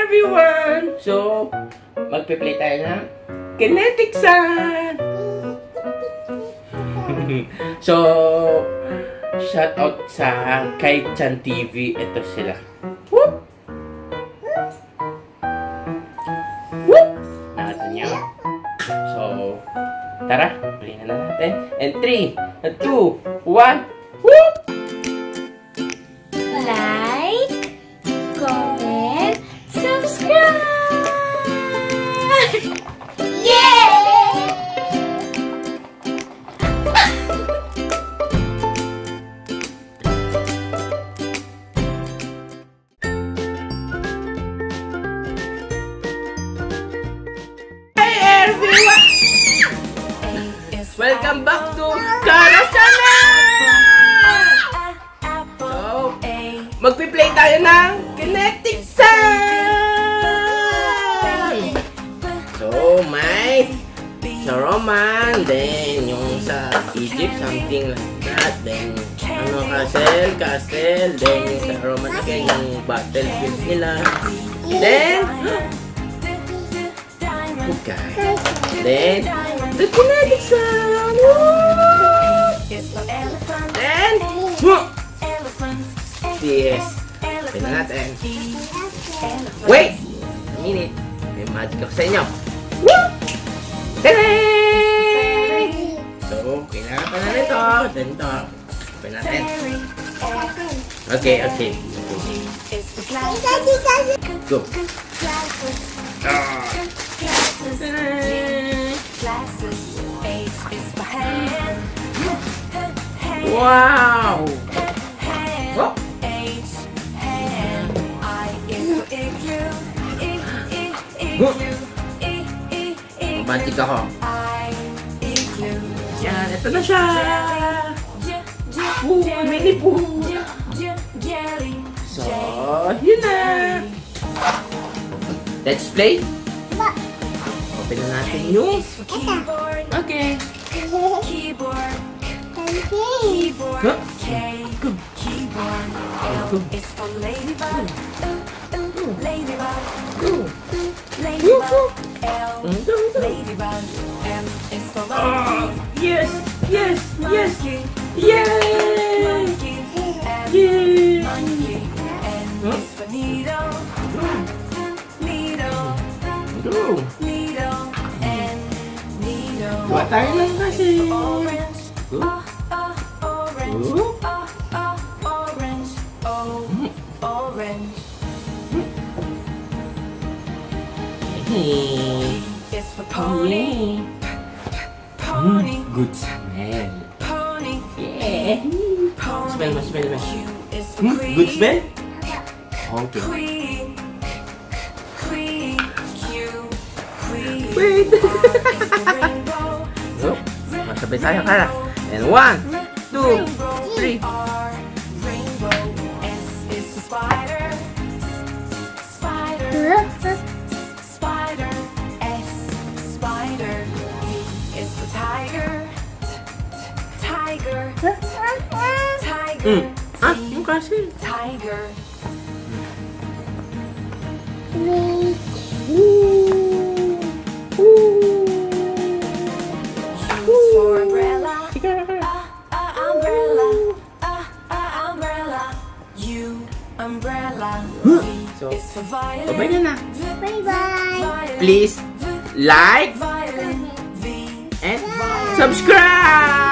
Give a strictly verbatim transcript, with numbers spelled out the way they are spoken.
everyone! So, magpe-play tayo ng kinetic sand! So, shout out sa kay Chan T V. Ito sila. Whoop! Whoop! Nakita niyo? So, tara, play na natin. And three, two, one, whoop! Like, comment, subscribe! Yeah! Hi everyone! Welcome back to Cara channel! So, magpi-play tayo ng kinetic sand! So, may sa Roman, then yung sa Egypt, something like that. Then, ano, castle, castle. Then, yung sa Roman again, yung battlefield nila. Then, okay. Then, the kinetic sand! Then, yes. Pwede natin. Wait! A minute. May magic ako sa inyo. Woo! Ta-da! So, kailangan pa na nito. Then ito. Pwede natin. Okay, okay. Go. Ah. Wow! Oh. Magic ako. Yan, ito na siya! Poo! Mini poo! So, yun na! Let's play! Open na natin yung... Okay! Keyboard K, keyboard L is for ladybug. Ladybug. Ladybug. L, ladybug. M is for monkey. Yes, yes, yes. Yay! Monkey. Yay! Monkey. N is for needle. Needle. Needle. N, needle. What tayo lang kasi? Orange. Orange, oh, oh, orange, oh, orange. P is for pony. Pony. Good smell. Pony. Yeah. Pony. Smell, smell, smell. Q is for queen. Good smell? Okay. Queen. Queen. Q. Queen. Wait. R is for rainbow. Oh, masabay tayo, Cara. And one. Two, three. R, rainbow. S is for spider. Spider. Spider. S, spider. T is for tiger. Tiger. Tiger. Ah, yung kasi. Tiger. Ooh. Ooh. U for umbrella. Umbrella. So, bye na na. Bye bye. Please like and subscribe.